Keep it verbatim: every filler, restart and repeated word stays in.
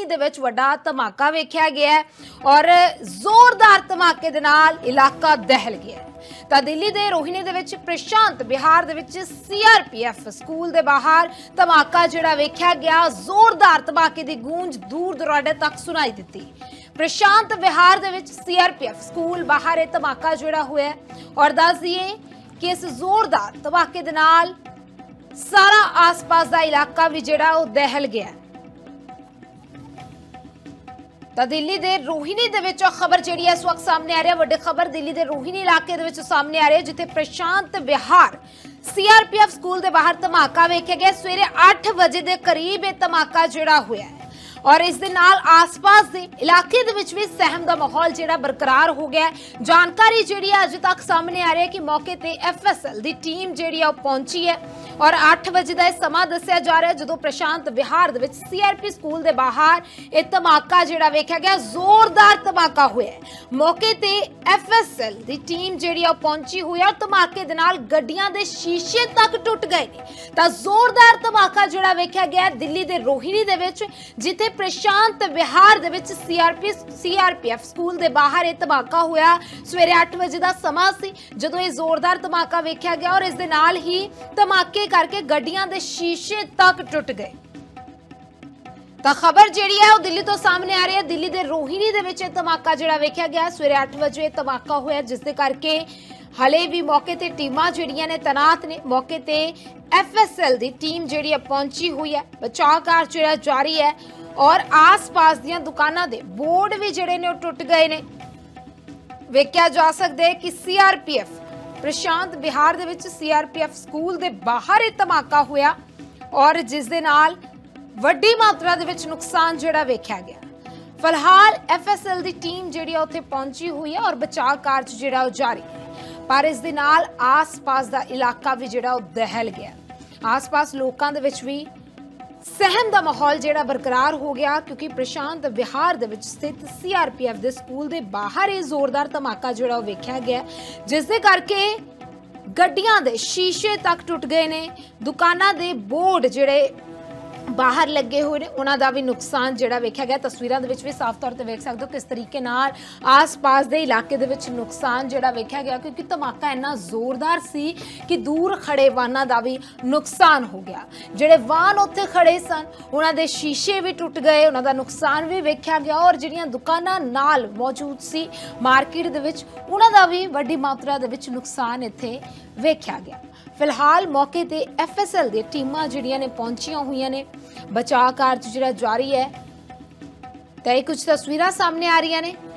रोहिणी दे विच वड्डा धमाका वेख्या गया है और जोरदार धमाके दे नाल इलाका दहल गया है। ਤਾਂ दिल्ली ਦੇ रोहिणी ਦੇ ਵਿੱਚ प्रशांत बिहार ਦੇ ਵਿੱਚ C R P F school ਦੇ ਬਾਹਰ ਧਮਾਕਾ ਜਿਹੜਾ ਵੇਖਿਆ ਗਿਆ। ਜ਼ੋਰਦਾਰ ਧਮਾਕੇ ਦੀ ਗੂੰਜ ਦੂਰ ਦੁਰਾਡੇ ਤੱਕ ਸੁਣਾਈ ਦਿੱਤੀ। प्रशांत बिहार ਦੇ ਵਿੱਚ C R P F school ਬਾਹਰ ਇਹ ਧਮਾਕਾ ਜਿਹੜਾ ਹੋਇਆ ਔਰ ਦੱਸ ਦਈਏ ਕਿ ਇਸ ਜ਼ੋਰਦਾਰ ਧਮਾਕੇ ਦੇ ਨਾਲ ਸਾਰਾ ਆਸ-ਪਾਸ ਦਾ ਇਲਾਕਾ ਵੀ ਜਿਹੜਾ ਉਹ ਦਹਿਲ ਗਿਆ। ਤਾਂ दिल्ली ਦੇ रोहिणी ਦੇ ਵਿੱਚ ਖਬਰ ਜਿਹੜੀ ਹੈ ਇਸ ਵਕਤ ਸਾਹਮਣੇ ਆ ਰਹੀ ਹੈ। ਵੱਡੀ ਖਬਰ दिल्ली ਦੇ रोहिणी ਇਲਾਕੇ ਦੇ ਵਿੱਚ ਸਾਹਮਣੇ ਆ ਰਹੀ ਹੈ ਜਿੱਥੇ Prashant Vihar C R P F school ਦੇ ਬਾਹਰ ਧਮਾਕਾ ਵੇਖਿਆ ਗਿਆ। ਸਵੇਰੇ ਅੱਠ ਵਜੇ ਦੇ ਕਰੀਬ ਇਹ ਧਮਾਕਾ ਜਿਹੜਾ ਹੋਇਆ ਹੈ और इस दे नाल आस-पास दे इलाके दे विच भी सहम दा माहौल जेड़ा बरकरार हो गया है। जानकारी जेड़ी अज तक सामने आ रही है कि मौके ते एफ एस एल दी टीम जेड़ी है पहुंची है और आठ बजे का समा दस्या जा रहा है जदों प्रशांत बिहार दे विच सी आर पी स्कूल दे बाहर यह धमाका जेड़ा वेख्या गया। जोरदार धमाका होया है। मौके ते एफ एस एल दी टीम जेड़ी है पहुंची हुई है और धमाके दे नाल गड्डियां दे शीशे तक टुट गए ने। तां जोरदार धमाका जेड़ा वेख्या गया दिल्ली दे रोहिणी दे विच जिथे प्रशांत बिहार दे विच C R P C R P F school दे बाहर यह धमाका होया। सवेरे अठ बजे का समा सी जदों ये जोरदार धमाका वेख्या गया और इस दे नाल ही धमाके करके गड्डियां दे शीशे तक टुट गए। ਤਾਂ खबर ਜਿਹੜੀ ਹੈ ਉਹ ਦਿੱਲੀ ਤੋਂ ਸਾਹਮਣੇ ਆ ਰਹੀ ਹੈ। ਦਿੱਲੀ ਦੇ ਰੋਹਿਣੀ ਦੇ ਵਿੱਚ ਇਹ ਧਮਾਕਾ ਜਿਹੜਾ ਵੇਖਿਆ ਗਿਆ ਸਵੇਰੇ ਅੱਠ ਵਜੇ ਧਮਾਕਾ ਹੋਇਆ ਜਿਸ ਦੇ ਕਰਕੇ ਹਲੇ ਵੀ ਮੌਕੇ ਤੇ ਟੀਮਾਂ ਜਿਹੜੀਆਂ ਨੇ ਤੈਨਾਤ ਨੇ। ਮੌਕੇ ਤੇ ਐਫ ਐਸ ਐਲ ਦੀ ਟੀਮ ਜਿਹੜੀ ਹੈ ਪਹੁੰਚੀ ਹੋਈ ਹੈ। ਬਚਾਅ ਕਾਰਜ ਜਿਹੜਾ ਜਾਰੀ ਹੈ और आस-पास ਦੀਆਂ ਦੁਕਾਨਾਂ ਦੇ ਬੋਰਡ ਵੀ ਜਿਹੜੇ ਨੇ ਉਹ ਟੁੱਟ ਗਏ ਨੇ। ਵੇਖਿਆ ਜਾ ਸਕਦਾ ਹੈ ਕਿ C R P F Prashant Vihar ਦੇ ਵਿੱਚ C R P F school ਦੇ ਬਾਹਰ ਇਹ ਧਮਾਕਾ ਹੋਇਆ ਔਰ ਜਿਸ ਦੇ ਨਾਲ ਵੱਡੀ ਮਾਤਰਾ ਦੇ ਵਿੱਚ ਨੁਕਸਾਨ ਜਿਹੜਾ ਵੇਖਿਆ ਗਿਆ। ਫਿਲਹਾਲ ਐਫ ਐਸ ਐਲ ਦੀ ਟੀਮ ਜਿਹੜੀ ਉੱਥੇ ਪਹੁੰਚੀ ਹੋਈ ਹੈ ਔਰ ਬਚਾਅ ਕਾਰਜ ਜਿਹੜਾ ਉਹ ਜਾਰੀ ਹੈ ਪਰ ਇਸ ਦੇ ਨਾਲ ਆਸ-ਪਾਸ ਦਾ ਇਲਾਕਾ ਵੀ ਜਿਹੜਾ ਉਹ ਦਹਿਲ ਗਿਆ। ਆਸ-ਪਾਸ ਲੋਕਾਂ ਦੇ ਵਿੱਚ ਵੀ सहम का माहौल जोड़ा बरकरार हो गया क्योंकि प्रशांत बिहार दे विच स्थित सी आर पी एफ के स्कूल के बाहर ये जोरदार धमाका जोड़ा वेख्या गया जिस दे करके गड्डियां दे शीशे तक टुट गए ने। दुकानां दे बोर्ड जिहड़े बाहर लगे हुए ने उन्हां दा भी नुकसान जिहड़ा वेख्या गया। तस्वीरां दे विच भी साफ तौर ते वेख सकदे हो किस तरीके नाल आस पास दे इलाके दे विच नुकसान जिहड़ा वेख्या गया क्योंकि धमाका इन्ना जोरदार सी कि दूर खड़े वाहनां दा भी नुकसान हो गया। जिहड़े वाहन उत्थे खड़े सन उन्हां दे शीशे भी टुट गए उन्हां दा नुकसान भी वेख्या गया और जिहड़ियां दुकानां नाल मौजूद सी मार्केट दे विच उन्हां दा भी वड्डी मात्रा दे विच नुकसान इत्थे वेख्या गया। फिलहाल मौके ते एफ एस एल दी टीमां जिहड़ियां ने पहुंचियां हुई ने। बचाव कार्य जिहड़ा जारी है तो कुछ तस्वीरां सामने आ रही ने।